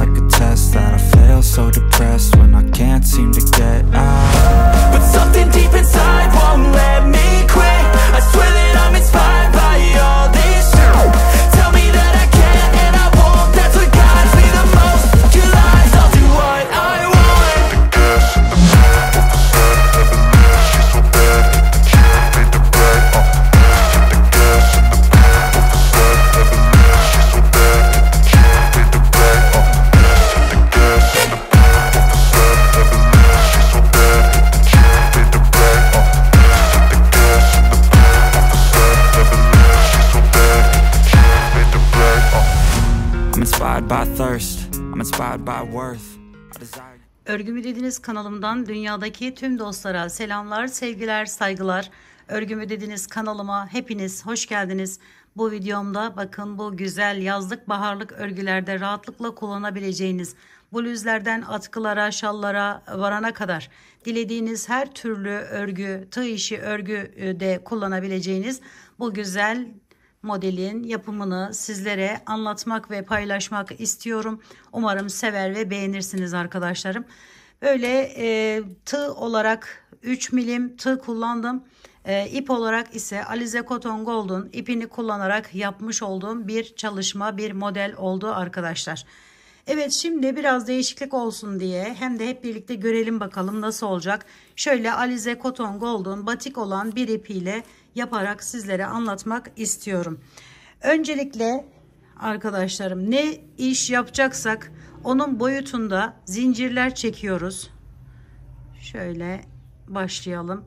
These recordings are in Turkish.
like a test that I fail, so depressed when I can't seem to get out. But something deep inside won't let me quit. I swear that I'm inspired by all this shit. Tell me that I can't and I won't. That's what guides me the most. Your lies, I'll do what I want. The gas in the back of the set, never leave. She's so bad, can't beat the brag. The gas in the back of the set, never leave. She's so bad, can't beat the brag. The gas in the back of the set, never leave. She's so bad, can't beat the brag. The gas in the back of the set, never leave. She's so bad, can't beat the brag. I'm inspired by thirst, I'm inspired by worth. I desire. Örgümü Dediniz kanalımdan dünyadaki tüm dostlara selamlar, sevgiler, saygılar. Örgümü Dediniz kanalıma hepiniz hoş geldiniz. Bu videomda bakın bu güzel yazlık baharlık örgülerde rahatlıkla kullanabileceğiniz bluzlerden atkılara, şallara varana kadar dilediğiniz her türlü örgü, tığ işi örgü de kullanabileceğiniz bu güzel modelin yapımını sizlere anlatmak ve paylaşmak istiyorum. Umarım sever ve beğenirsiniz arkadaşlarım. Böyle tığ olarak 3 milim tığ kullandım. İp olarak ise Alize Cotton Gold'un ipini kullanarak yapmış olduğum bir çalışma, bir model oldu arkadaşlar. Evet, şimdi biraz değişiklik olsun diye hem de hep birlikte görelim bakalım nasıl olacak. Şöyle Alize Cotton Gold'un batik olan bir ipiyle yaparak sizlere anlatmak istiyorum. Öncelikle arkadaşlarım ne iş yapacaksak onun boyutunda zincirler çekiyoruz. Şöyle başlayalım.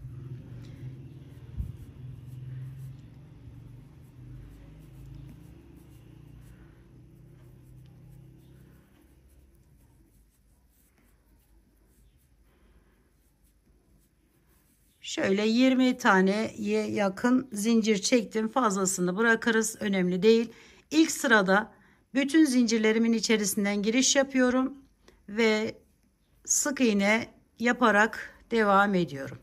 Şöyle 20 taneye yakın zincir çektim. Fazlasını bırakırız. Önemli değil. İlk sırada bütün zincirlerimin içerisinden giriş yapıyorum ve sık iğne yaparak devam ediyorum.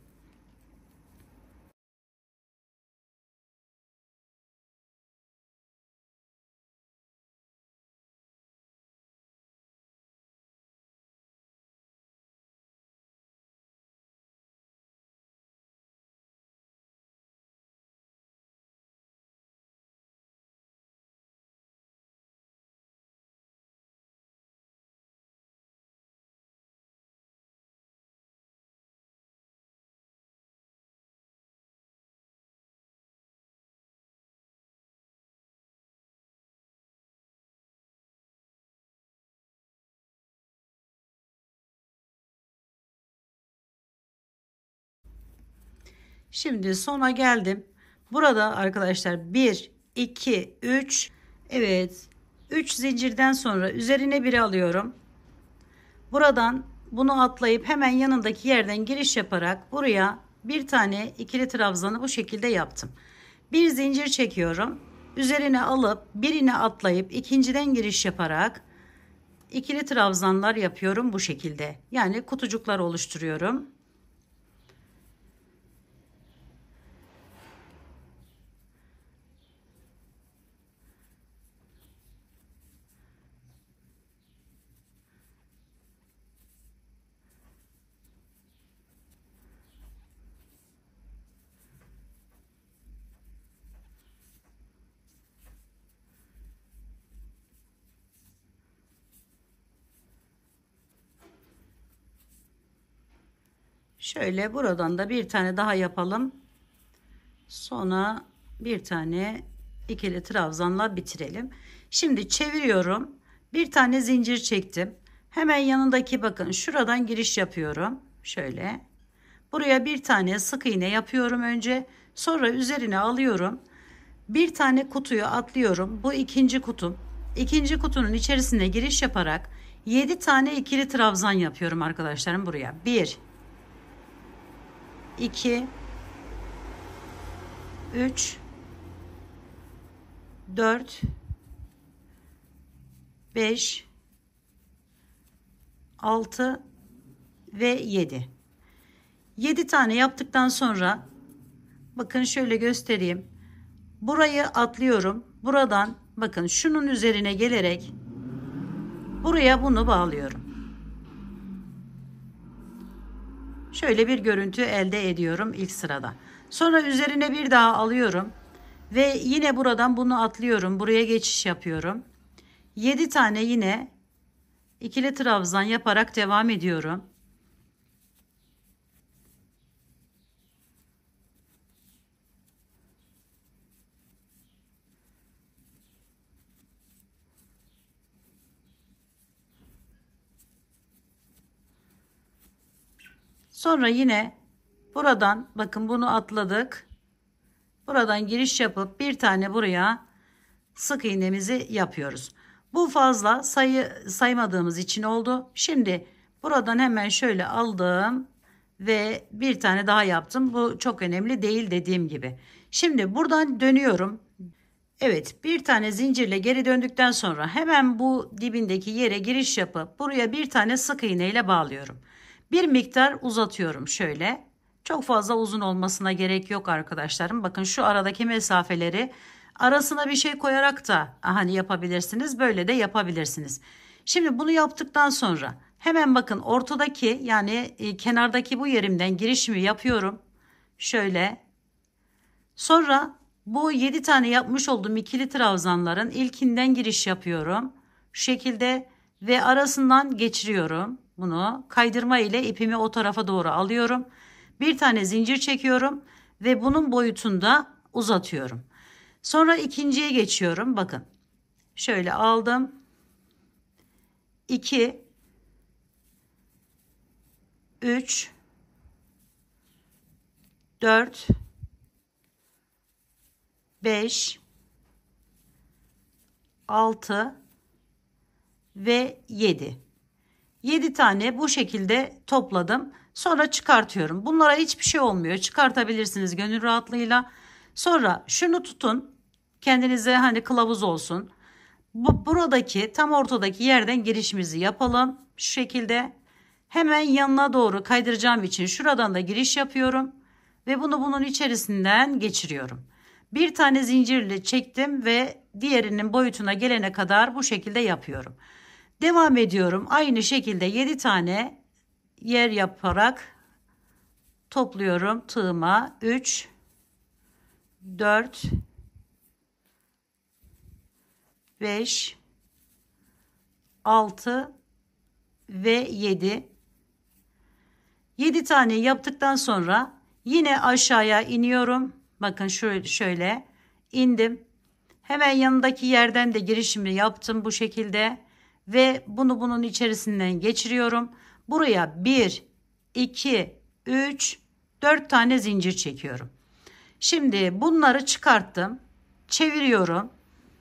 Şimdi sona geldim. Burada arkadaşlar 1, 2, 3. Evet. 3 zincirden sonra üzerine biri alıyorum. Buradan bunu atlayıp hemen yanındaki yerden giriş yaparak buraya bir tane ikili trabzanı bu şekilde yaptım. Bir zincir çekiyorum. Üzerine alıp birini atlayıp ikinciden giriş yaparak ikili trabzanlar yapıyorum bu şekilde. Yani kutucuklar oluşturuyorum. Şöyle buradan da bir tane daha yapalım. Sonra bir tane ikili trabzanla bitirelim. Şimdi çeviriyorum. Bir tane zincir çektim. Hemen yanındaki bakın şuradan giriş yapıyorum. Şöyle. Buraya bir tane sık iğne yapıyorum önce. Sonra üzerine alıyorum. Bir tane kutuyu atlıyorum. Bu ikinci kutum. İkinci kutunun içerisine giriş yaparak 7 tane ikili trabzan yapıyorum arkadaşlarım buraya. 1 2 3 4 5 6 ve 7. 7 tane yaptıktan sonra bakın şöyle göstereyim. Burayı atlıyorum. Buradan bakın şunun üzerine gelerek Buraya bunu bağlıyorum. Şöyle bir görüntü elde ediyorum ilk sırada. Sonra üzerine bir daha alıyorum ve yine buradan bunu atlıyorum. Buraya geçiş yapıyorum. 7 tane yine ikili trabzan yaparak devam ediyorum. Sonra yine buradan bakın bunu atladık. Buradan giriş yapıp bir tane buraya sık iğnemizi yapıyoruz. Bu fazla saymadığımız için oldu. Şimdi buradan hemen şöyle aldım ve bir tane daha yaptım. Bu çok önemli değil dediğim gibi. Şimdi buradan dönüyorum. Evet, bir tane zincirle geri döndükten sonra hemen bu dibindeki yere giriş yapıp buraya bir tane sık iğne ile bağlıyorum. Bir miktar uzatıyorum şöyle. Çok fazla uzun olmasına gerek yok arkadaşlarım. Bakın şu aradaki mesafeleri arasına bir şey koyarak da hani yapabilirsiniz. Böyle de yapabilirsiniz. Şimdi bunu yaptıktan sonra hemen bakın ortadaki yani kenardaki bu yerimden girişimi yapıyorum. Şöyle. Sonra bu 7 tane yapmış olduğum ikili trabzanların ilkinden giriş yapıyorum. Şu şekilde ve arasından geçiriyorum. Bunu kaydırma ile ipimi o tarafa doğru alıyorum. Bir tane zincir çekiyorum ve bunun boyutunu da uzatıyorum. Sonra ikinciye geçiyorum. Bakın. Şöyle aldım. 2 3 4 5 6 ve 7. 7 tane bu şekilde topladım. Sonra çıkartıyorum. Bunlara hiçbir şey olmuyor. Çıkartabilirsiniz gönül rahatlığıyla. Sonra şunu tutun. Kendinize hani kılavuz olsun. Buradaki tam ortadaki yerden girişimizi yapalım. Şu şekilde. Hemen yanına doğru kaydıracağım için şuradan da giriş yapıyorum. Ve bunu bunun içerisinden geçiriyorum. Bir tane zincirle çektim ve diğerinin boyutuna gelene kadar bu şekilde yapıyorum. Devam ediyorum. Aynı şekilde 7 tane yer yaparak topluyorum tığıma. 3 4 5 6 ve 7. 7 tane yaptıktan sonra yine aşağıya iniyorum. Bakın şöyle indim. Hemen yanındaki yerden de girişimi yaptım bu şekilde. Ve bunu bunun içerisinden geçiriyorum. Buraya 1, 2, 3, 4 tane zincir çekiyorum. Şimdi bunları çıkarttım. Çeviriyorum.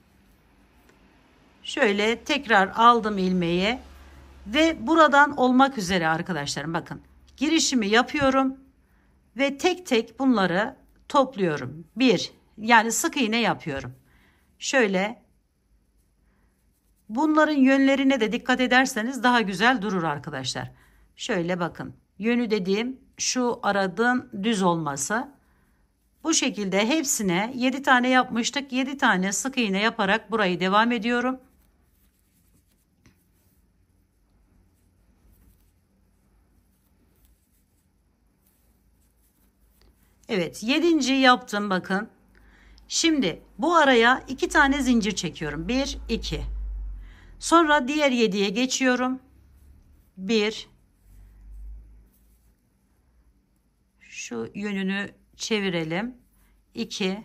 Şöyle tekrar aldım ilmeği. Ve buradan olmak üzere arkadaşlarım bakın. Girişimi yapıyorum. Ve tek tek bunları topluyorum. Yani sık iğne yapıyorum. Şöyle. Bunların yönlerine de dikkat ederseniz daha güzel durur arkadaşlar. Şöyle bakın. Yönü dediğim şu aradığım düz olması. Bu şekilde hepsine 7 tane yapmıştık. 7 tane sık iğne yaparak burayı devam ediyorum. Evet, 7. yaptım bakın. Şimdi bu araya 2 tane zincir çekiyorum. 1 2. Sonra diğer 7'ye geçiyorum. 1. Şu yönünü çevirelim. 2.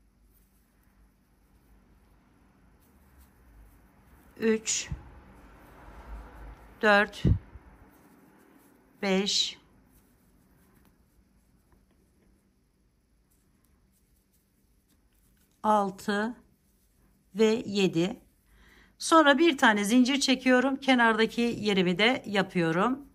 3. 4. 5. 6 ve 7. Sonra bir tane zincir çekiyorum. Kenardaki yerimi de yapıyorum.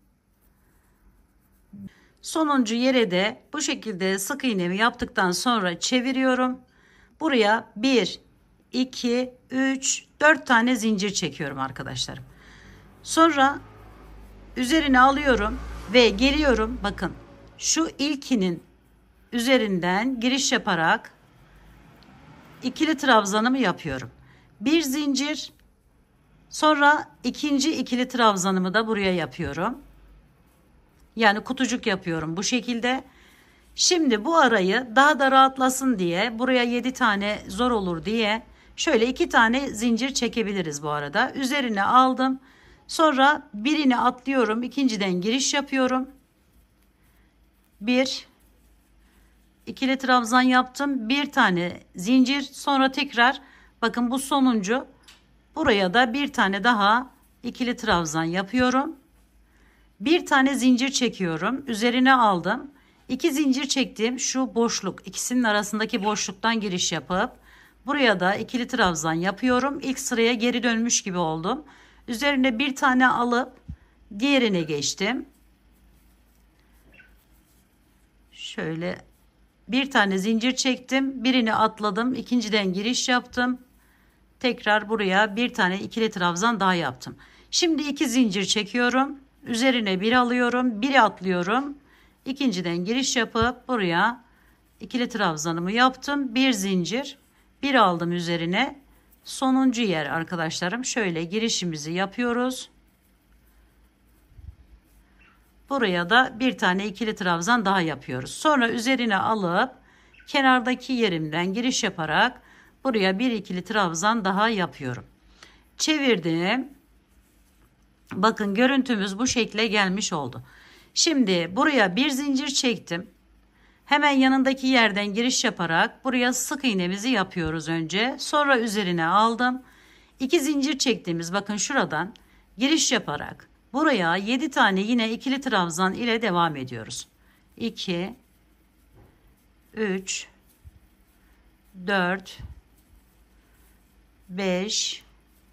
Sonuncu yere de bu şekilde sık iğnemi yaptıktan sonra çeviriyorum. Buraya 1, 2, 3, 4 tane zincir çekiyorum arkadaşlarım. Sonra üzerine alıyorum ve geliyorum. Bakın şu ilkinin üzerinden giriş yaparak ikili trabzanımı yapıyorum. Bir zincir, Sonra ikinci ikili trabzanımı da buraya yapıyorum. Yani kutucuk yapıyorum bu şekilde. Şimdi bu arayı daha da rahatlasın diye, buraya 7 tane zor olur diye şöyle 2 tane zincir çekebiliriz bu arada. Üzerine aldım. Sonra birini atlıyorum. İkinciden giriş yapıyorum. Bir ikili trabzan yaptım. Bir tane zincir. Sonra tekrar bakın bu sonuncu. Buraya da bir tane daha ikili trabzan yapıyorum. Bir tane zincir çekiyorum. Üzerine aldım. 2 zincir çektim. Şu boşluk, ikisinin arasındaki boşluktan giriş yapıp buraya da ikili trabzan yapıyorum. İlk sıraya geri dönmüş gibi oldum. Üzerine bir tane alıp diğerine geçtim. Şöyle bir tane zincir çektim. Birini atladım. İkinciden giriş yaptım. Tekrar buraya bir tane ikili trabzan daha yaptım. Şimdi 2 zincir çekiyorum. Üzerine bir alıyorum. Biri atlıyorum. İkinciden giriş yapıp buraya ikili trabzanımı yaptım. Bir zincir, bir aldım üzerine. Sonuncu yer arkadaşlarım. Şöyle girişimizi yapıyoruz. Buraya da bir tane ikili trabzan daha yapıyoruz. Sonra üzerine alıp kenardaki yerimden giriş yaparak buraya bir ikili trabzan daha yapıyorum. Çevirdim. Bakın görüntümüz bu şekle gelmiş oldu. Şimdi buraya bir zincir çektim. Hemen yanındaki yerden giriş yaparak buraya sık iğnemizi yapıyoruz önce. Sonra üzerine aldım. 2 zincir çektiğimiz bakın şuradan giriş yaparak buraya 7 tane yine ikili trabzan ile devam ediyoruz. 2 3 4 5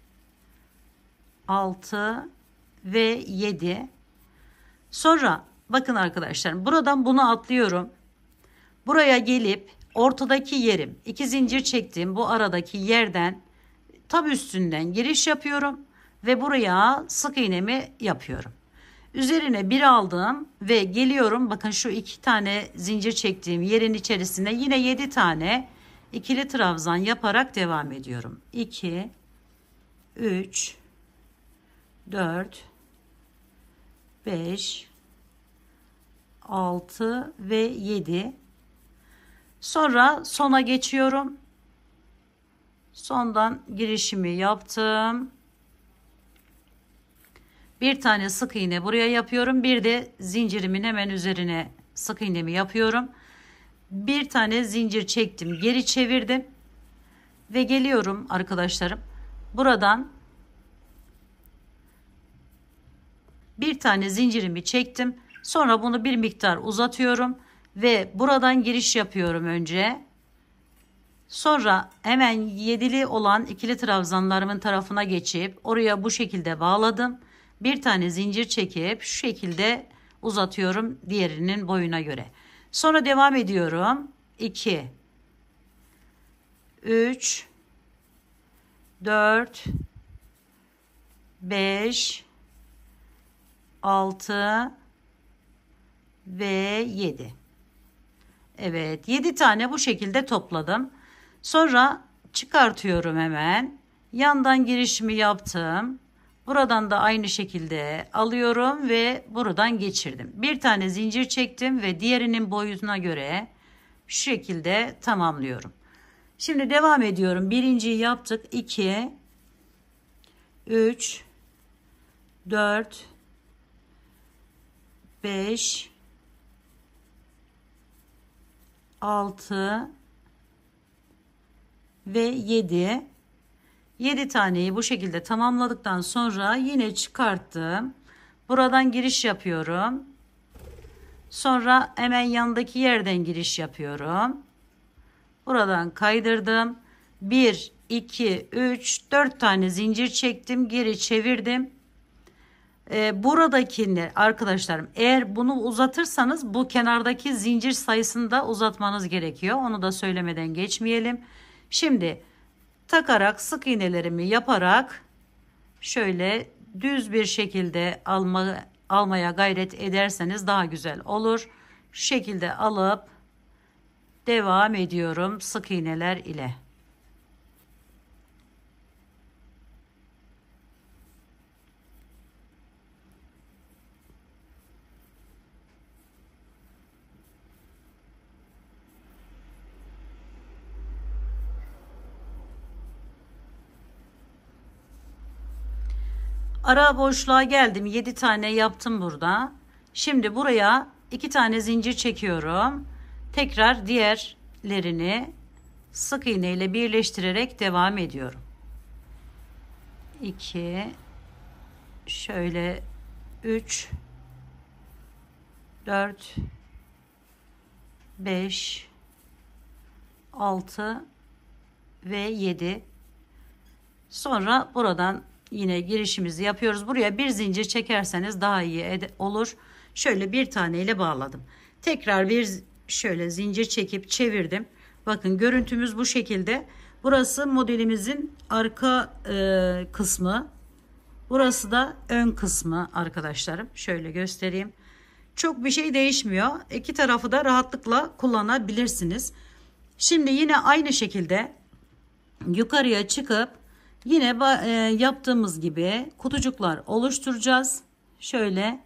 6 ve 7. Sonra bakın arkadaşlar buradan bunu atlıyorum. Buraya gelip ortadaki yerim 2 zincir çektiğim bu aradaki yerden tam üstünden giriş yapıyorum ve buraya sık iğnemi yapıyorum. Üzerine bir aldım ve geliyorum. Bakın şu 2 tane zincir çektiğim yerin içerisine yine 7 tane ikili trabzan yaparak devam ediyorum. 2 3 4 5 6 ve 7. Sonra sona geçiyorum. Sondan girişimi yaptım. Bir tane sık iğne buraya yapıyorum. Bir de zincirimin hemen üzerine sık iğnemi yapıyorum. Bir tane zincir çektim. Geri çevirdim. Ve geliyorum arkadaşlarım. Buradan bir tane zincirimi çektim. Sonra bunu bir miktar uzatıyorum. Ve buradan giriş yapıyorum önce. Sonra hemen yedili olan ikili trabzanlarımın tarafına geçip oraya bu şekilde bağladım. Bir tane zincir çekip şu şekilde uzatıyorum diğerinin boyuna göre. Sonra devam ediyorum. 2 3 4 5 6 ve 7. Evet, 7 tane bu şekilde topladım. Sonra çıkartıyorum hemen. Yandan girişimi yaptım. Buradan da aynı şekilde alıyorum ve buradan geçirdim. Bir tane zincir çektim ve diğerinin boyutuna göre şu şekilde tamamlıyorum. Şimdi devam ediyorum. Birinciyi yaptık. 2 3 4 5 6 ve 7. 7 taneyi bu şekilde tamamladıktan sonra yine çıkarttım. Buradan giriş yapıyorum. Sonra hemen yanındaki yerden giriş yapıyorum. Buradan kaydırdım. 1, 2, 3, 4 tane zincir çektim. Geri çevirdim. Buradakini arkadaşlarım eğer bunu uzatırsanız bu kenardaki zincir sayısını da uzatmanız gerekiyor. Onu da söylemeden geçmeyelim. Şimdi takarak sık iğnelerimi yaparak şöyle düz bir şekilde almaya gayret ederseniz daha güzel olur. Şu şekilde alıp devam ediyorum sık iğneler ile. Ara boşluğa geldim. 7 tane yaptım burada. Şimdi buraya 2 tane zincir çekiyorum. Tekrar diğerlerini sık iğne ile birleştirerek devam ediyorum. 2 şöyle 3 4 5 6 ve 7. Sonra buradan yine girişimizi yapıyoruz. Buraya bir zincir çekerseniz daha iyi olur. Şöyle bir tane ile bağladım. Tekrar bir şöyle zincir çekip çevirdim. Bakın görüntümüz bu şekilde. Burası modelimizin arka kısmı. Burası da ön kısmı arkadaşlarım. Şöyle göstereyim. Çok bir şey değişmiyor. İki tarafı da rahatlıkla kullanabilirsiniz. Şimdi yine aynı şekilde yukarıya çıkıp yine yaptığımız gibi kutucuklar oluşturacağız. Şöyle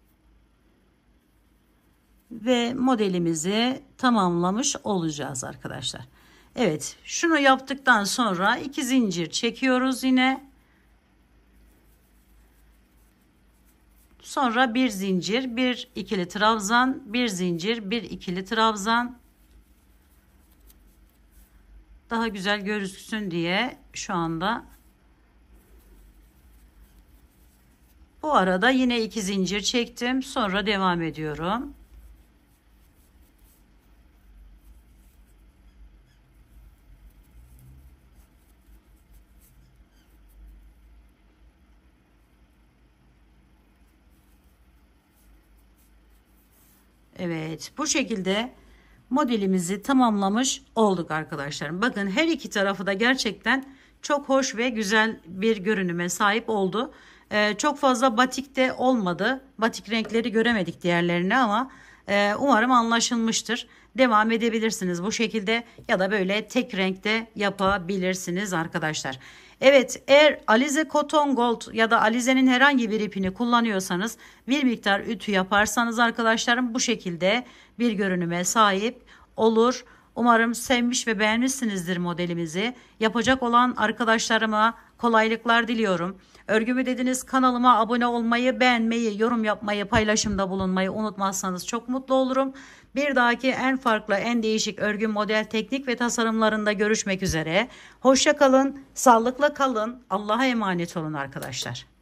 ve modelimizi tamamlamış olacağız arkadaşlar. Evet, şunu yaptıktan sonra 2 zincir çekiyoruz yine. Sonra bir zincir, bir ikili trabzan, bir zincir, bir ikili trabzan. Daha güzel gözüksün diye şu anda. Bu arada yine 2 zincir çektim. Sonra devam ediyorum. Evet, bu şekilde modelimizi tamamlamış olduk arkadaşlarım. Bakın her iki tarafı da gerçekten çok hoş ve güzel bir görünüme sahip oldu. Çok fazla batik de olmadı. Batik renkleri göremedik diğerlerini ama umarım anlaşılmıştır. Devam edebilirsiniz bu şekilde ya da böyle tek renkte yapabilirsiniz arkadaşlar. Evet, eğer Alize Cotton Gold ya da Alize'nin herhangi bir ipini kullanıyorsanız bir miktar ütü yaparsanız arkadaşlarım bu şekilde bir görünüme sahip olur. Umarım sevmiş ve beğenmişsinizdir modelimizi. Yapacak olan arkadaşlarıma kolaylıklar diliyorum. Örgümü dediniz kanalıma abone olmayı, beğenmeyi, yorum yapmayı, paylaşımda bulunmayı unutmazsanız çok mutlu olurum. Bir dahaki en farklı, en değişik örgü model, teknik ve tasarımlarında görüşmek üzere. Hoşça kalın, sağlıkla kalın. Allah'a emanet olun arkadaşlar.